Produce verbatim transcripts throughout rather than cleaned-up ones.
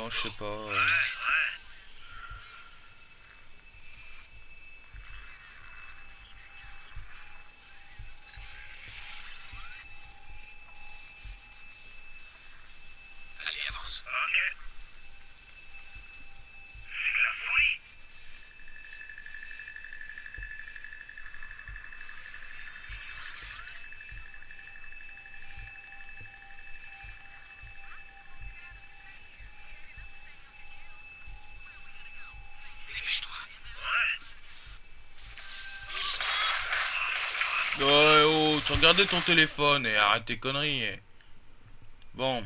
Non, je sais pas. euh. Allez, avance. Ok. C'est la folie. Dépêche-toi. Ouais. Ouais, oh, tu regardais ton téléphone et arrête tes conneries. eh. Bon.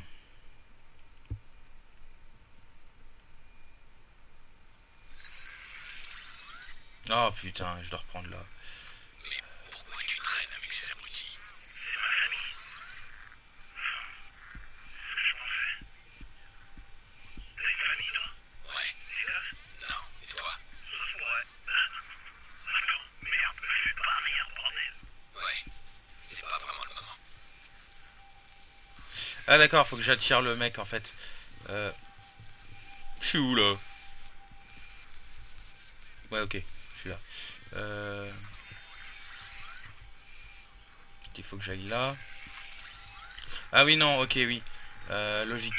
Ah putain, je dois reprendre là. Mais pourquoi tu traînes avec ces abrutis? C'est ma famille. C'est ce que je pensais. T'as une famille, toi? Ouais. Des gosses? Non. Et toi? Ça se pourrait. Attends, merde, me fais pas rire, bordel. Ouais. C'est pas vraiment le moment. Ah d'accord, faut que j'attire le mec en fait. Euh... Je suis où là? Ouais, ok, je suis là. Euh... Il faut que j'aille là. Ah oui, non, ok, oui. Euh, logique.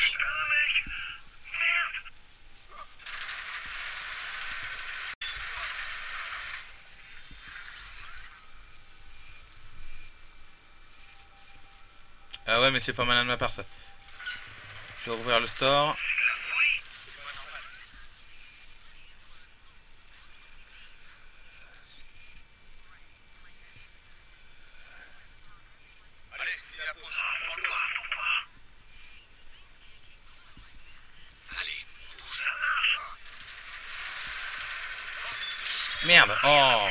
Ah ouais, mais c'est pas malin de ma part ça. Je vais rouvrir le store. Allez, fais la pause. Prends-le-toi. Allez, bouge. Merde. Oh.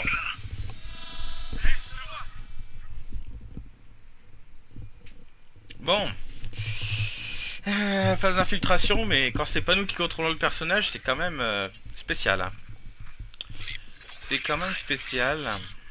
Bon. Euh, phase d'infiltration, mais quand c'est pas nous qui contrôlons le personnage, c'est quand même euh, spécial. Hein. C'est quand même spécial.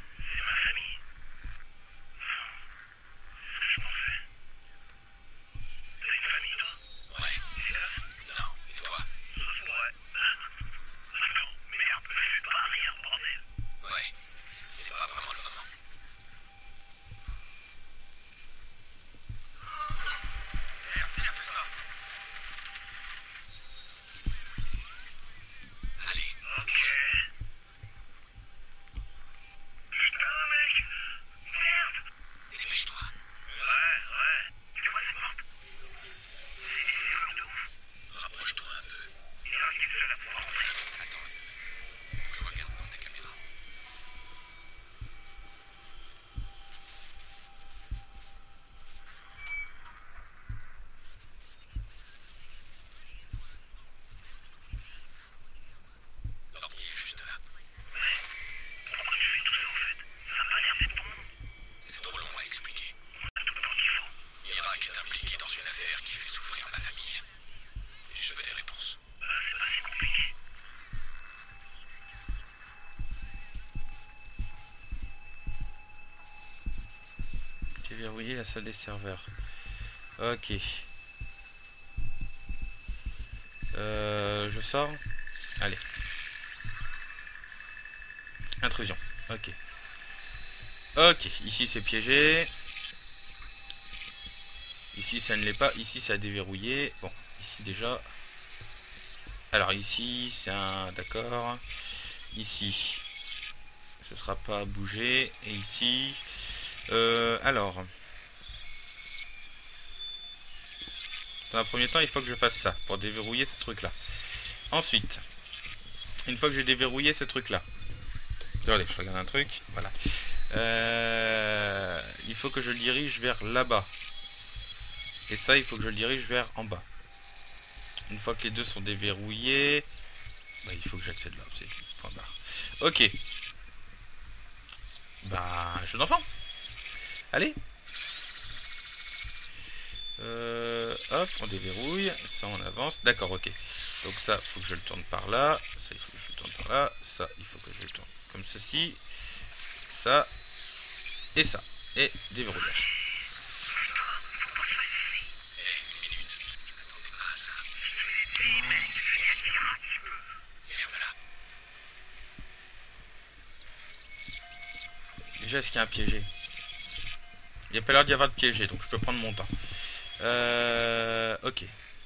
L'ordi est juste là. Pourquoi tu fais tout ça, en fait? Ça n'a pas l'air d'être ton nom. C'est trop long à expliquer. On a tout le temps qu'il faut. Irak est impliqué dans une affaire qui fait souffrir ma famille. Et je veux des réponses. Euh, c'est pas si compliqué. J'ai verrouillé la salle des serveurs. Ok. Euh, je sors. Allez. Intrusion. Ok. Ok. Ici c'est piégé. Ici ça ne l'est pas. Ici ça a déverrouillé. Bon. Ici déjà. Alors ici c'est un... D'accord. Ici. Ce sera pas bougé. Et ici... Euh, alors... Dans un premier temps, il faut que je fasse ça pour déverrouiller ce truc-là. Ensuite, une fois que j'ai déverrouillé ce truc-là, attendez, je regarde un truc, voilà. Euh, il faut que je le dirige vers là-bas. Et ça, il faut que je le dirige vers en bas. Une fois que les deux sont déverrouillés, bah, il faut que j'accède là, c'est point barre. Ok. Bah, jeu d'enfant. Allez. Euh, hop, on déverrouille, ça on avance, d'accord, ok. Donc ça, il faut que je le tourne par là, ça il faut que je le tourne par là, ça il faut que je le tourne comme ceci, ça, et ça, et déverrouillage. Eh, une minute. Je m'attendais pas à ça. Je te l'ai dit, mec. Déjà, est-ce qu'il y a un piégé? Il n'y a pas l'air d'y avoir de piégé, donc je peux prendre mon temps. Euh... Ok.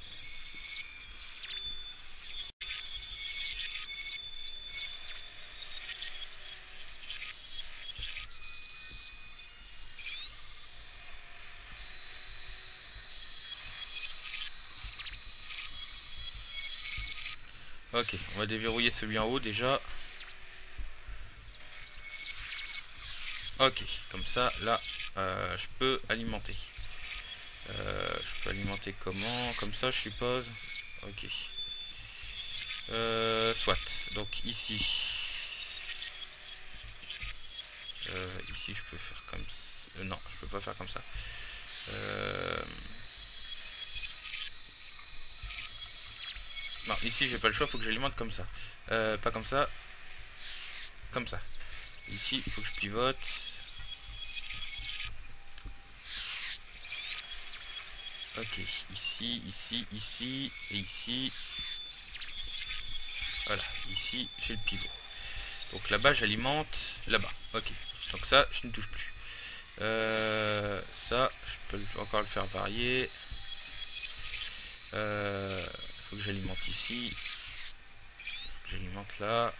Ok, on va déverrouiller celui en haut déjà. Ok, comme ça, là, euh, je peux alimenter. Euh, je peux alimenter comment? Comme ça, je suppose. Ok. Euh, soit. Donc ici. Euh, ici, je peux faire comme ça. Euh, non, je peux pas faire comme ça. Euh... Non, ici, j'ai pas le choix. Faut que j'alimente comme ça. Euh, pas comme ça. Comme ça. Ici, il faut que je pivote. Ok, ici, ici, ici, et ici. Voilà, ici, j'ai le pivot. Donc là-bas, j'alimente là-bas. Ok, donc ça, je ne touche plus. Euh, ça, je peux encore le faire varier. Euh, faut que j'alimente ici. J'alimente là.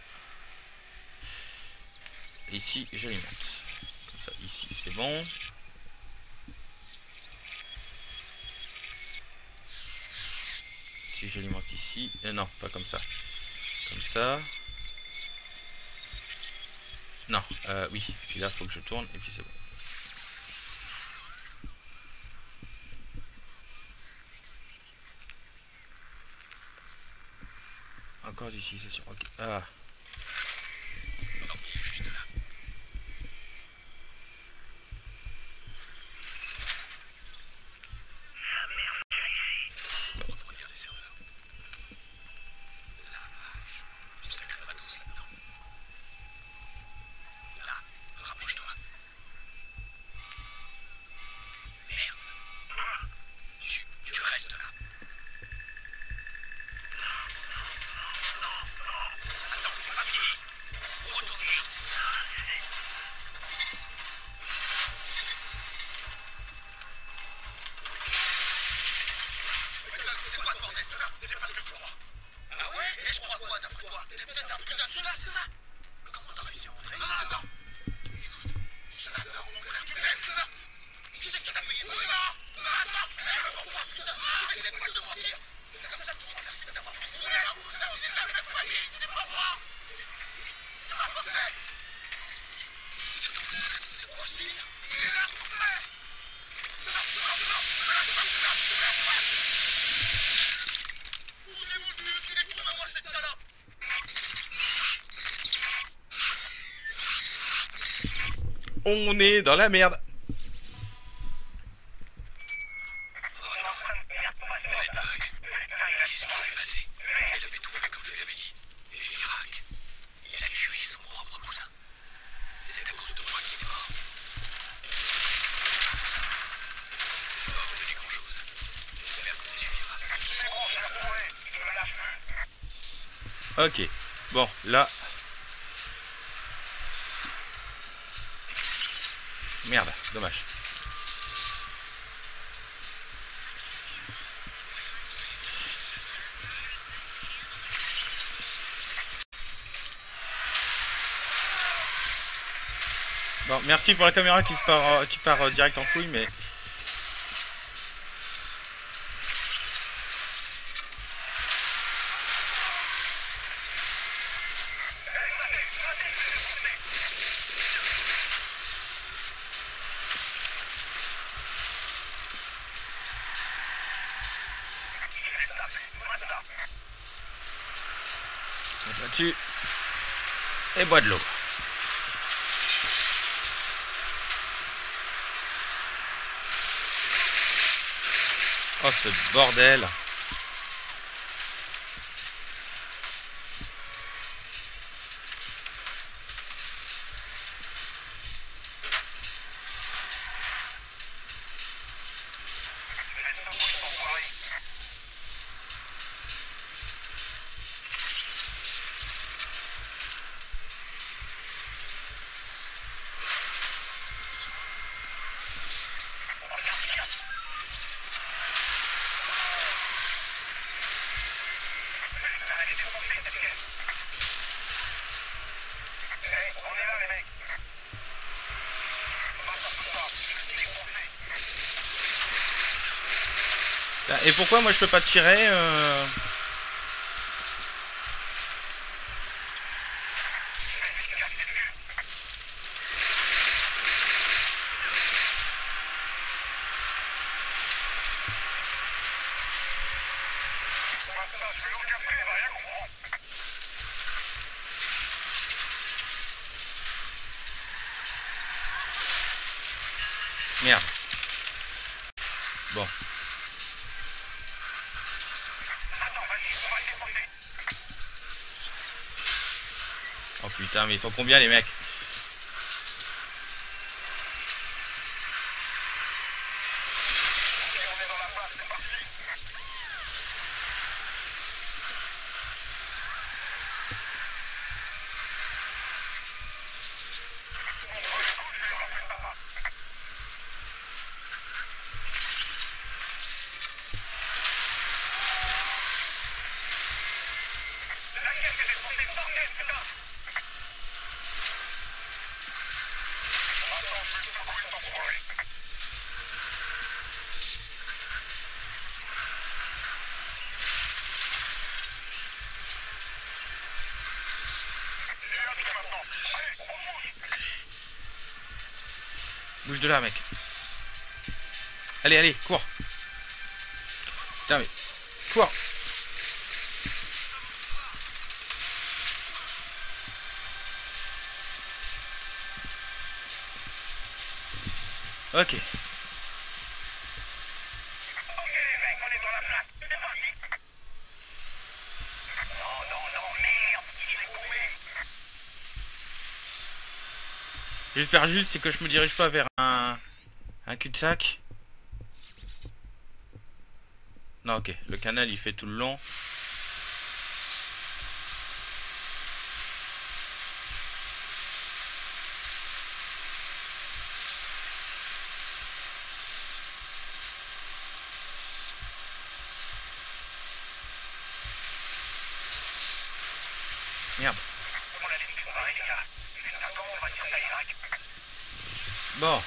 Ici, j'alimente. Comme ça, ici, c'est bon. Si j'alimente ici, euh, non, pas comme ça. Comme ça. Non, euh, oui. Puis là, faut que je tourne et puis c'est bon. Encore d'utilisation. Ok. Ah. L'ortie est juste là. On va refroidir des serveurs. La vache. Du sacré matos là-dedans. Là, rapproche-toi. Merde. Tu, tu restes là. Attends, c'est pas fini. Retourne-y. C'est quoi ce bordel? C'est pas ce que tu crois. Ah ouais? Et je crois quoi d'après toi? T'es peut-être un putain de Judas, c'est ça? Comment t'as réussi à entrer? Non, non, attends. Écoute, je t'adore, mon frère, tu m'aimes, je t'adore. Qui c'est qui t'a payé? Oui, non, non, attends, ne me mens pas, putain. Essaie pas de mentir. C'est comme ça que tu me remercies de t'avoir pensé. On est un cousin, on est de la même famille, c'est pas moi. Tu m'as forcé. C'est quoi ce délire? Il est là, mon frère. Non, non, non, j'ai voulu, je l'ai trouvé, moi, cette salope. On est dans la merde. Qu'est-ce qui s'est passé? Il avait tout fait comme je lui avais dit. Et Irak, il a tué son propre cousin. C'est à cause de moi qu'il est mort. C'est pas obtenu grand-chose. J'espère que ça suffira. C'est bon, je l'ai retrouvé. Je me lâche plus. Ok. Bon, là. Merde, dommage. Bon, merci pour la caméra qui part, euh, qui part euh, direct en couille, mais... Là-dessus. Et bois de l'eau. Oh, ce bordel. et pourquoi moi je peux pas tirer euh... Merde. Bon. Oh putain, mais ils sont combien les mecs? Bouge de là, mec. Allez, allez, cours. Putain, mais... Cours. Ok. J'espère juste c'est que je me dirige pas vers un, un cul-de-sac. Non, ok. Le canal il fait tout le long. Merde. Bon.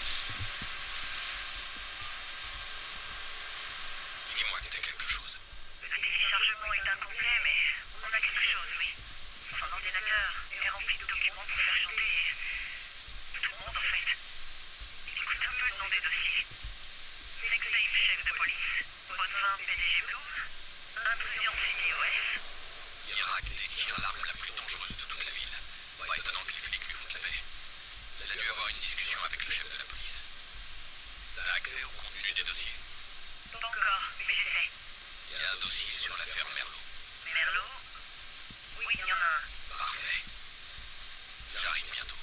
Dis-moi que t'as quelque chose. Le téléchargement est incomplet, mais on a quelque chose, oui. Son ordinateur est rempli de documents pour faire chanter tout le monde, en fait. Écoute un peu le nom des dossiers. Sextape chef de police, Potvin P D G Blues, intrusion City O S. Irak détient l'arme la plus dangereuse de toute la ville. Pas étonnant que les flics lui foutent la paix. Elle a dû avoir une discussion avec le chef de la police. T'as accès au contenu des dossiers? Pas encore, mais j'essaie. Il y a un dossier sur l'affaire Merlot. Merlot? Oui, il y en a un. Parfait. J'arrive bientôt.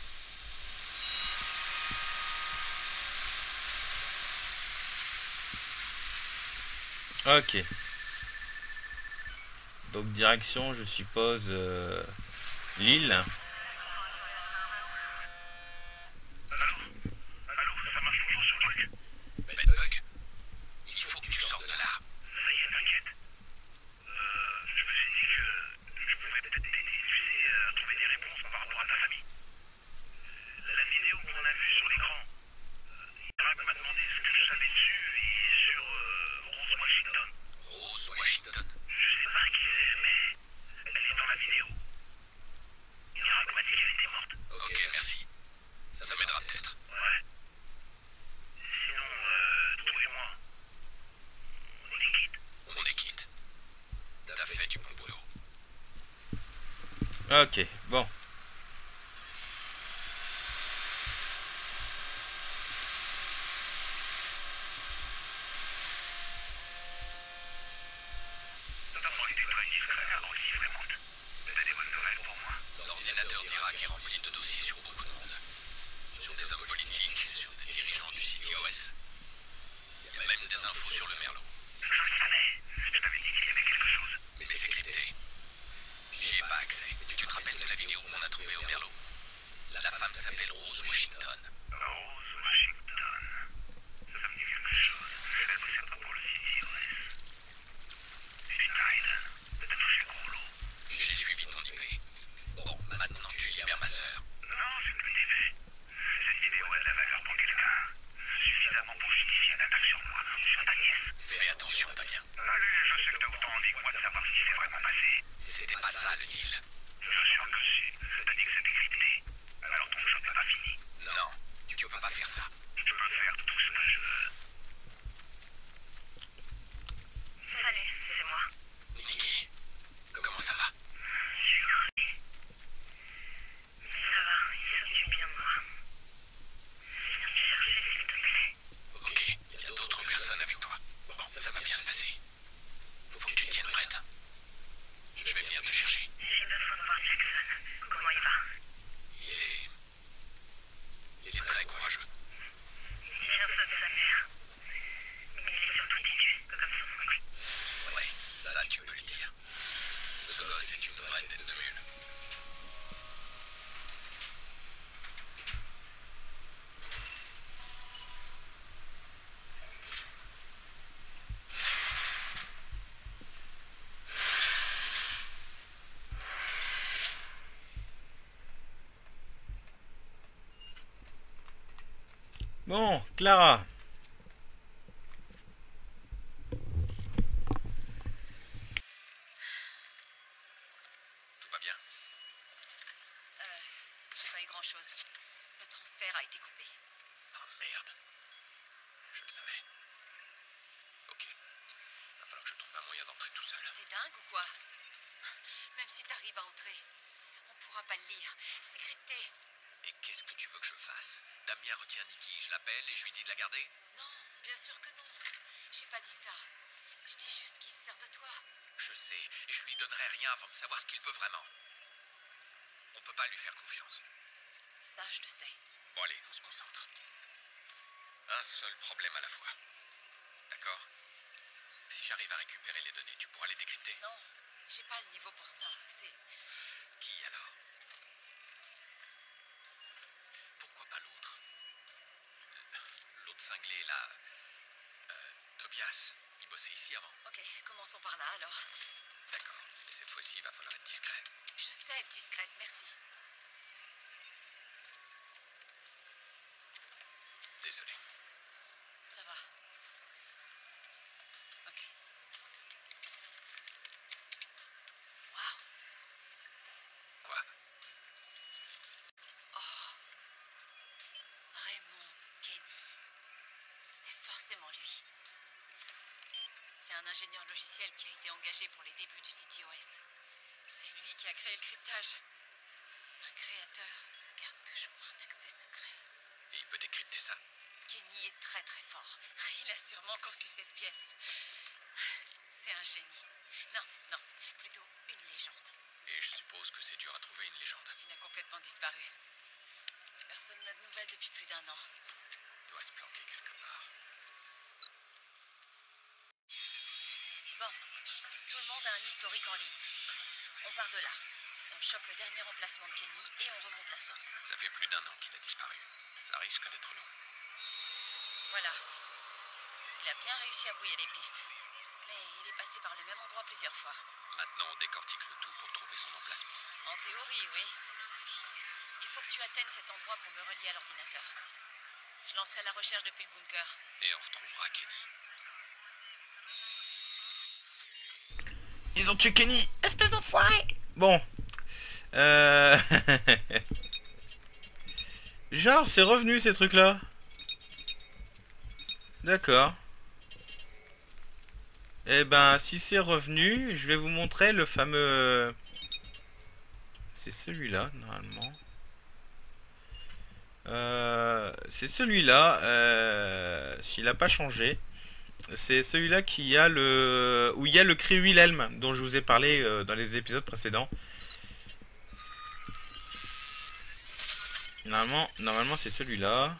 Ok. Donc direction, je suppose, euh, l'île. Bedbug, il faut que tu sortes de là. Ça y est, t'inquiète. Euh, je me suis dit que je pouvais peut-être t'aider, tu sais, à trouver des réponses par rapport à ta famille. La vidéo qu'on a vue sur l'écran, Irak m'a demandé ce que je savais dessus et sur euh, Rose Washington. Rose Washington. Je sais pas qui c'est, mais elle est dans la vidéo. Irak m'a dit qu'elle était morte. Ok, merci. Ça m'aidera peut-être. Ouais. Sinon, euh, toi et moi, on est quitte. On est quitte. T'as fait du bon boulot. Ok, bon. T'as été très discret avant qu'il frémente. T'as des bonnes nouvelles pour moi? L'ordinateur d'Irak est rempli de dossiers sur beaucoup de monde. Sur des hommes politiques, sur des dirigeants du City O S. Il y a même des infos sur le Merlot. Je le savais. Je t'avais dit qu'il y avait quelque chose. Mais c'est crypté. J'y ai pas accès. Tu te rappelles de la vidéo qu'on Bon, Clara. Tout va bien? Euh, j'ai pas eu grand-chose. Le transfert a été coupé. Ah merde. Je le savais. Ok. Va falloir que je trouve un moyen d'entrer tout seul. T'es dingue ou quoi? Même si t'arrives à entrer, on pourra pas le lire. C'est crypté. Et qu'est-ce que tu veux que je fasse? Damien retient Nikki, je l'appelle et je lui dis de la garder? Non, bien sûr que non. J'ai pas dit ça. Je dis juste qu'il se sert de toi. Je sais, et je lui donnerai rien avant de savoir ce qu'il veut vraiment. On peut pas lui faire confiance. Ça, je le sais. Bon allez, on se concentre. Un seul problème à la fois. D'accord? Si j'arrive à récupérer les données, tu pourras les décrypter? Non, j'ai pas le niveau pour ça. C'est... Qui alors? Pourquoi pas l'autre? L'autre cinglé là... Euh, Tobias, il bossait ici avant. Ok, commençons par là alors. D'accord, mais cette fois-ci, il va falloir être discret. Je sais être discrète, merci. Désolé. Ça va. Ok. Waouh. Quoi? Oh. Raymond Kenny. C'est forcément lui. C'est un ingénieur logiciel qui a été engagé pour les débuts du CityOS. C'est lui qui a créé le cryptage. Un créateur se garde toujours un accès secret. Et il peut décrypter ça? Kenny est très très fort. Il a sûrement conçu cette pièce. C'est un génie. Non, non, plutôt une légende. Et je suppose que c'est dur à trouver une légende. Il a complètement disparu. Personne n'a de nouvelles depuis plus d'un an. Il doit se planquer quelque part. Bon, tout le monde a un historique en ligne. On part de là. On chope le dernier emplacement de Kenny et on remonte la source. Ça fait plus d'un an qu'il a disparu. Ça risque d'être long. Voilà. Il a bien réussi à brouiller les pistes. Mais il est passé par le même endroit plusieurs fois. Maintenant, on décortique le tout pour trouver son emplacement. En théorie, oui. Il faut que tu atteignes cet endroit pour me relier à l'ordinateur. Je lancerai la recherche depuis le bunker. Et on retrouvera Kenny. Ils ont tué Kenny. Espèce d'enfoiré. Bon. Euh... Genre, c'est revenu ces trucs-là. D'accord. Eh ben, si c'est revenu, je vais vous montrer le fameux... C'est celui-là, normalement. Euh, c'est celui-là, euh, s'il n'a pas changé. C'est celui-là qui a le... où il y a le cri Wilhelm, dont je vous ai parlé euh, dans les épisodes précédents. Normalement, normalement c'est celui-là.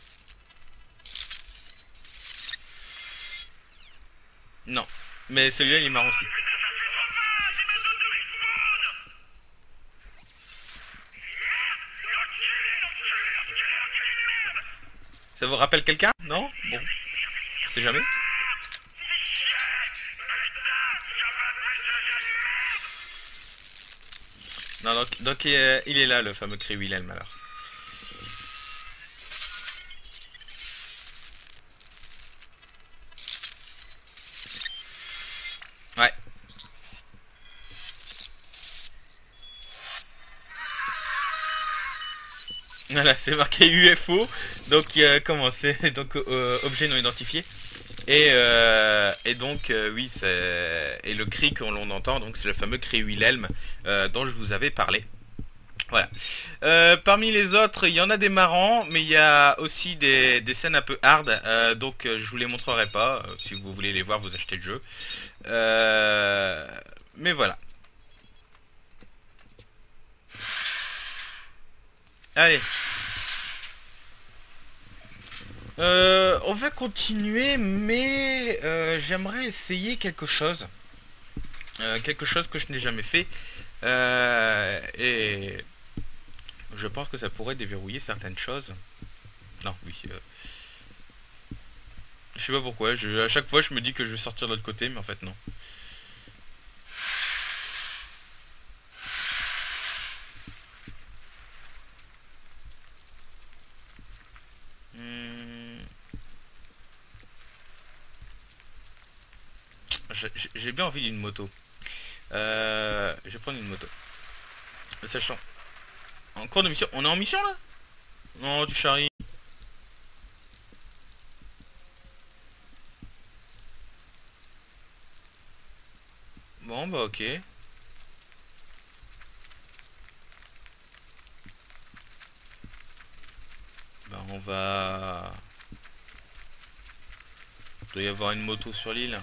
Non, mais celui-là il est marrant aussi. Ça vous rappelle quelqu'un? Non? Bon, on sait jamais. Non, donc, donc il, est, il est là le fameux cri Wilhelm alors. Ouais. Voilà, c'est marqué U F O. Donc euh, comment c'est donc euh, objet non identifié. Et, euh, et donc euh, oui, c'est et le cri que l'on entend, donc c'est le fameux cri Wilhelm euh, dont je vous avais parlé. Voilà. Euh, parmi les autres, il y en a des marrants, mais il y a aussi des, des scènes un peu hard, euh, donc euh, je vous les montrerai pas. Euh, si vous voulez les voir, vous achetez le jeu. Euh, mais voilà. Allez. Euh, on va continuer, mais euh, j'aimerais essayer quelque chose. Euh, quelque chose que je n'ai jamais fait. Euh, et je pense que ça pourrait déverrouiller certaines choses. Non, oui. Euh, je sais pas pourquoi. Je, à chaque fois, je me dis que je vais sortir de l'autre côté, mais en fait, non. Hmm. j'ai bien envie d'une moto. Euh, je vais prendre une moto. Sachant. En cours de mission. On est en mission là? Non, tu charries. Bon bah ok. Bah on va... Il doit y avoir une moto sur l'île.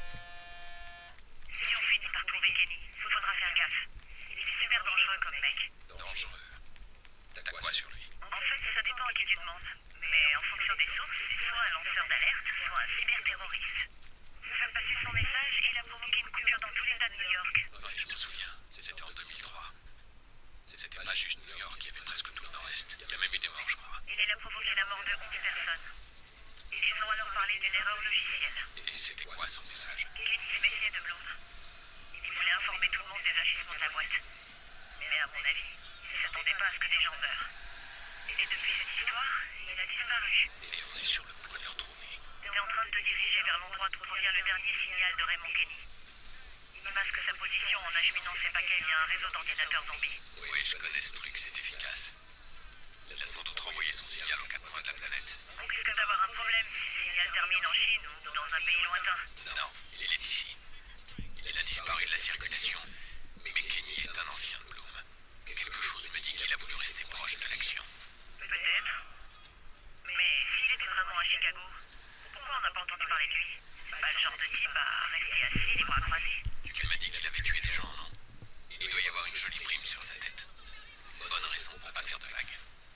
Si on finit par trouver Kenny, faudra faire gaffe. Il est super dangereux comme mec. Dangereux. T'as quoi sur lui? En fait, ça dépend à qui tu demandes. Mais en fonction des sources, c'est soit un lanceur d'alerte, soit un cyberterroriste. Pour faire passer son message, il a provoqué une coupure dans tout l'état de New York. Oui, je me souviens. C'était en deux mille trois. C'était pas juste New York, il y avait presque tout le nord-est. Il y a même eu des morts, je crois. Il a provoqué la mort de onze personnes. Ils ont alors parlé d'une erreur logicielle. Et c'était quoi son message? Kenny se méfiait de Bloom. Il voulait informer tout le monde des agissements de la boîte. Mais à mon avis, il ne s'attendait pas à ce que des gens meurent. Et depuis cette histoire, il a disparu. Et on est sur le point de le retrouver. Il est en train de te diriger vers l'endroit d'où provient le dernier signal de Raymond Kenny. Il masque sa position en acheminant ses paquets via un réseau d'ordinateurs zombies. Oui, je connais ce truc, c'est efficace. Il a sans doute renvoyé son signal aux quatre coins de la planète. On risque d'avoir un problème si ce signal termine en Chine ou dans un pays lointain. Non, il est ici. Il a disparu de la circulation. Mais Kenny est un ancien de Bloom. Quelque chose me dit qu'il a voulu rester proche de l'action. Peut-être. Mais s'il était vraiment à Chicago, pourquoi on n'a pas entendu parler de lui? C'est pas le genre de type à rester assis les bras croisés. Tu m'as dit qu'il avait tué des gens, non? Il doit y avoir une jolie prime sur sa tête. Bonne raison pour pas faire de vagues.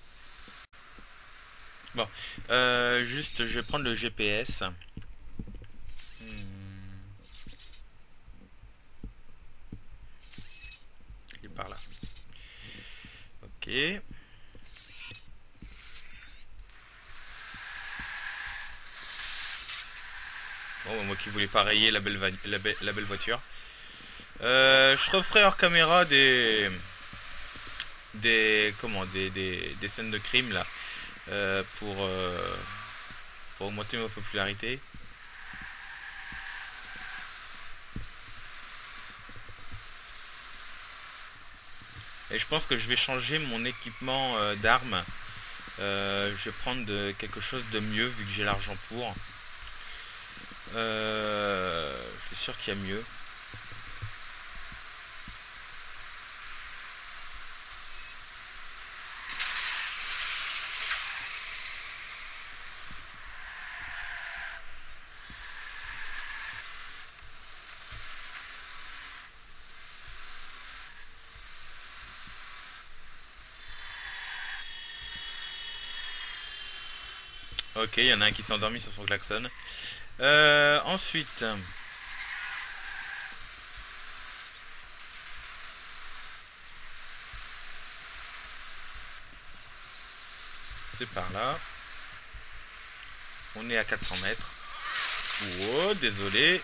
Bon, euh, juste, je vais prendre le G P S. Hmm. Il est par là. Ok. Bon, moi qui voulais pas rayer la belle, la belle, la belle voiture. Euh, je referai hors caméra des... Des... Comment des, des, des scènes de crime là. Euh, pour, euh, pour augmenter ma popularité. Et je pense que je vais changer mon équipement euh, d'armes. Euh, je vais prendre de, quelque chose de mieux vu que j'ai l'argent pour. Euh, je suis sûr qu'il y a mieux. Ok, il y en a un qui s'est endormi sur son klaxon. Euh, ensuite... C'est par là. On est à quatre cents mètres. Oh, désolé.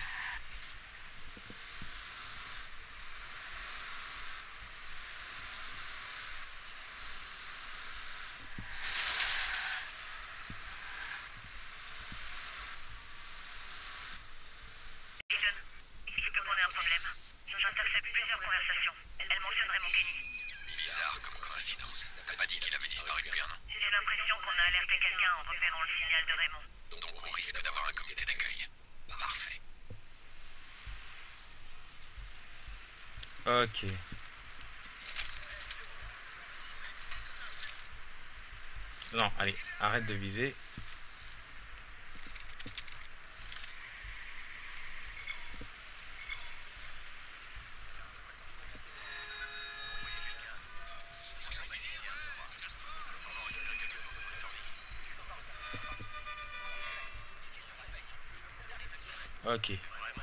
Il peut qu'on ait un problème. J'intercepte plusieurs conversations. Elles mentionnent Raymond Kenny. Bizarre comme coïncidence. T'as pas dit qu'il avait disparu depuis un an? J'ai l'impression qu'on a alerté quelqu'un en repérant le signal de Raymond. Donc on risque d'avoir un comité d'accueil. Parfait. Ok. Non, allez, arrête de viser. Ok.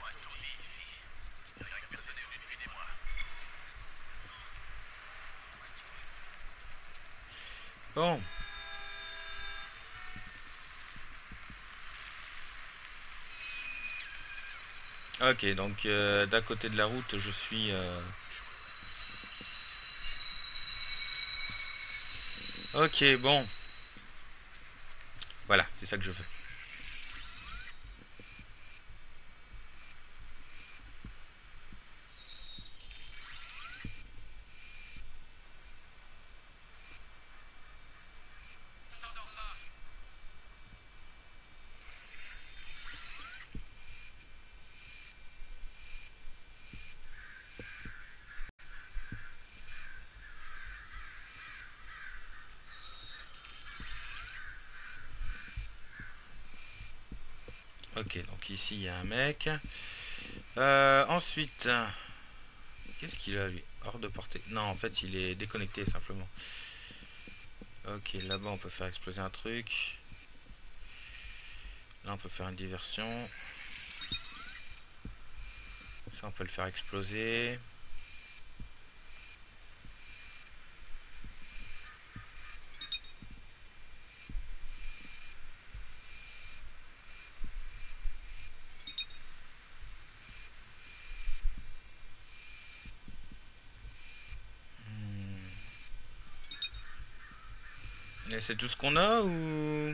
Bon. Ok, donc euh, d'à côté de la route, je suis... Euh... Ok, bon. Voilà, c'est ça que je veux. Ok, donc ici il y a un mec. Euh, ensuite, qu'est-ce qu'il a lui? Hors de portée. Non, en fait il est déconnecté simplement. Ok, là-bas on peut faire exploser un truc. Là on peut faire une diversion. Ça on peut le faire exploser. Et c'est tout ce qu'on a ou...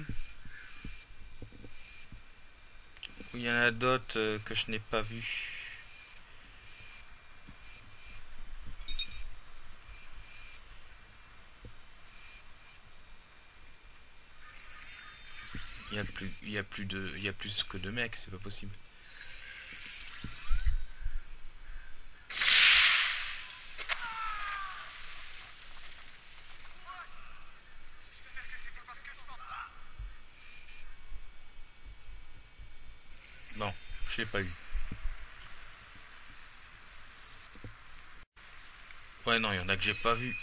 ou il y en a d'autres euh, que je n'ai pas vu? Il y a plus, il y a plus de, il y a plus que deux mecs, c'est pas possible. Bon, je l'ai pas eu. Ouais, non, il y en a que j'ai pas vu.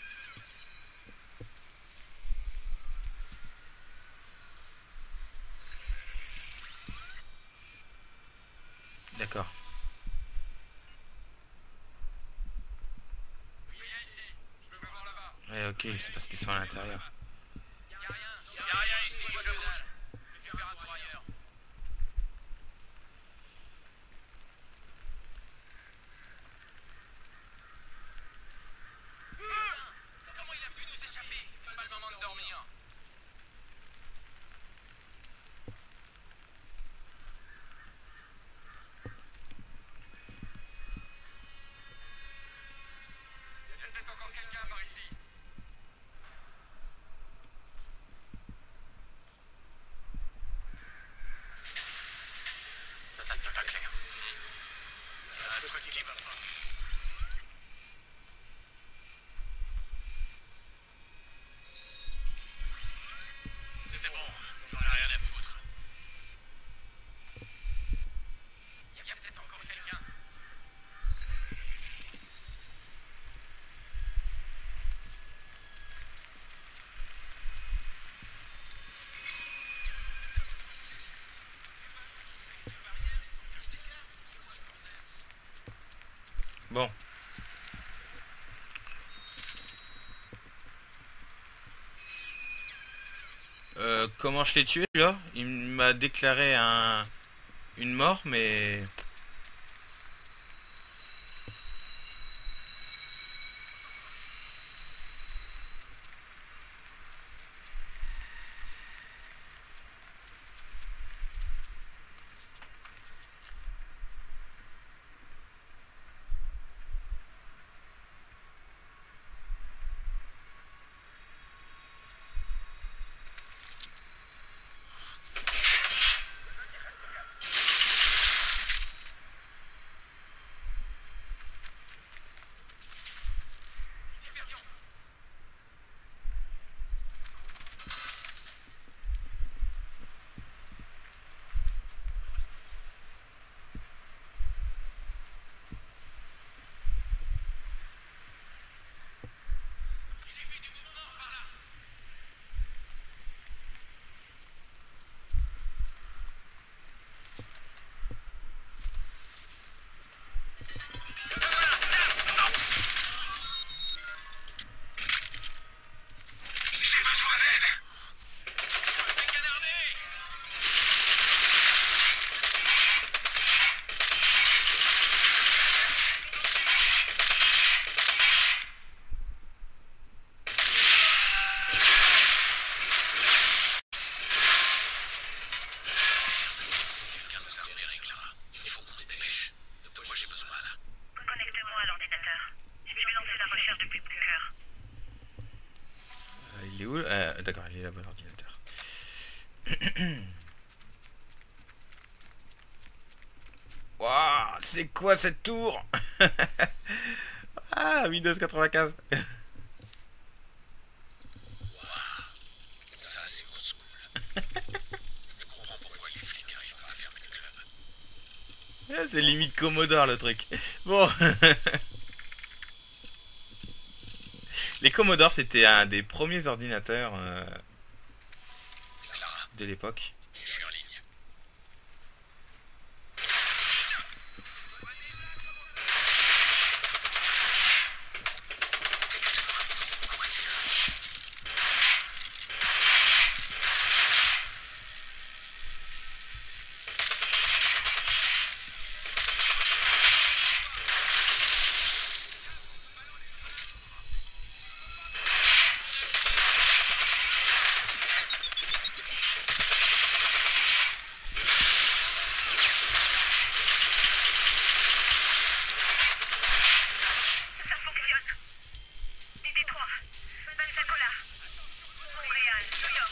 D'accord. Ouais, ok, c'est parce qu'ils sont à l'intérieur. Y'a rien ici, je bouge. Je vais faire un tour ailleurs. Comment il a pu nous échapper? C'est pas le moment de dormir. Il y a peut-être encore quelqu'un par ici. C'est pas clair. Il y a un truc qui va pas. C'est bon, j'en ai rien à foutre. Il y a peut-être encore quelqu'un. Bon. Euh, comment je l'ai tué là? Il m'a déclaré un... une mort, mais... Quelqu'un nous a repéré, Clara. Il faut qu'on se dépêche. De quoi j'ai besoin là? Connecte-moi à l'ordinateur. Je vais lancer la recherche depuis Bunker. Euh, il est où? euh, D'accord, il est là-bas l'ordinateur. Waouh, c'est quoi cette tour? Ah, Windows quatre-vingt-quinze. Ça, c'est old school. Je comprends pourquoi les flics arrivent pas à fermer C'est limite Commodore le truc. Bon. Les Commodore, c'était un des premiers ordinateurs euh, Clara, de l'époque. je suis en ligne. Ça fonctionne. D D trois, Pensacola, Montréal, New York.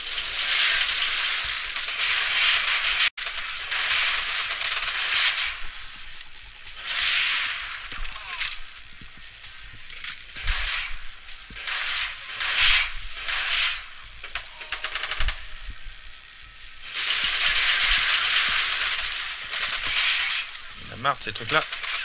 On a marre de ces trucs là.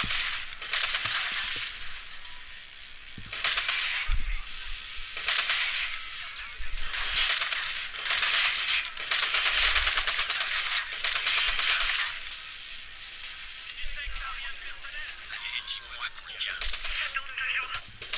Allez, dis-moi combien. Ça tourne toujours.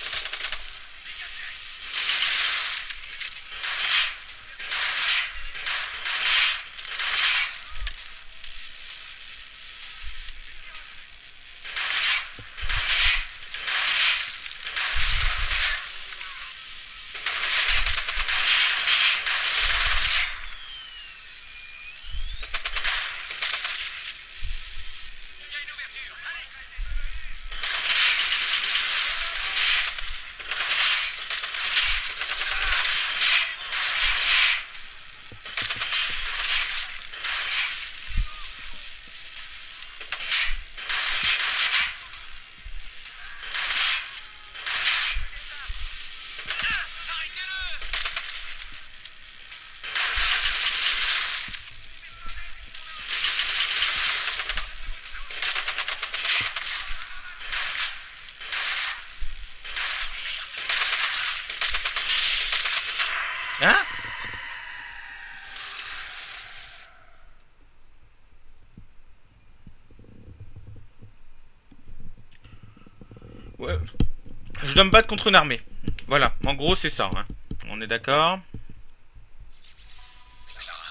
Hein? Ouais. Je dois me battre contre une armée. Voilà, en gros c'est ça. Hein. On est d'accord.